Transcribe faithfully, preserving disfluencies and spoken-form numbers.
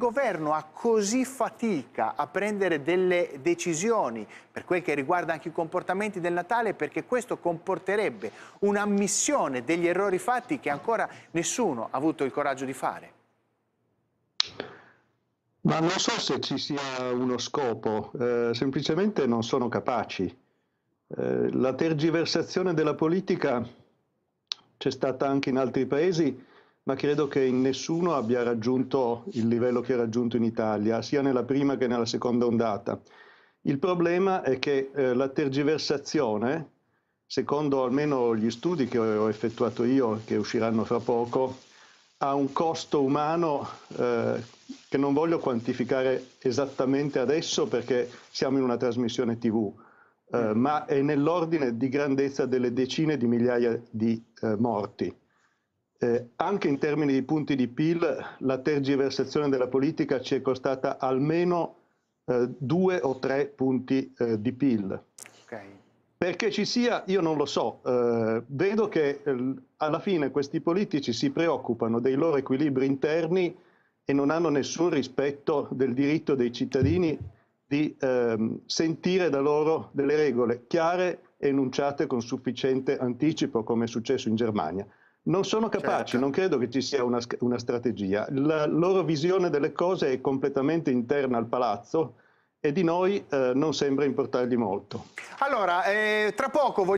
governo ha così fatica a prendere delle decisioni per quel che riguarda anche i comportamenti del Natale, perché questo comporterebbe un'ammissione degli errori fatti che ancora nessuno ha avuto il coraggio di fare. Ma non so se ci sia uno scopo, eh, semplicemente non sono capaci. Eh, la tergiversazione della politica c'è stata anche in altri paesi, ma credo che in nessuno abbia raggiunto il livello che ha raggiunto in Italia, sia nella prima che nella seconda ondata. Il problema è che eh, la tergiversazione, secondo almeno gli studi che ho effettuato io, che usciranno fra poco, ha un costo umano eh, che non voglio quantificare esattamente adesso perché siamo in una trasmissione tivù, eh, ma è nell'ordine di grandezza delle decine di migliaia di eh, morti. Eh, anche in termini di punti di P I L, la tergiversazione della politica ci è costata almeno eh, due o tre punti eh, di P I L. Okay. Perché ci sia, io non lo so, eh, vedo che eh, alla fine questi politici si preoccupano dei loro equilibri interni e non hanno nessun rispetto del diritto dei cittadini di eh, sentire da loro delle regole chiare e enunciate con sufficiente anticipo, come è successo in Germania. Non sono capaci, Certo. non credo che ci sia una, una strategia. La loro visione delle cose è completamente interna al palazzo e di noi eh, non sembra importargli molto. Allora, eh, tra poco voglio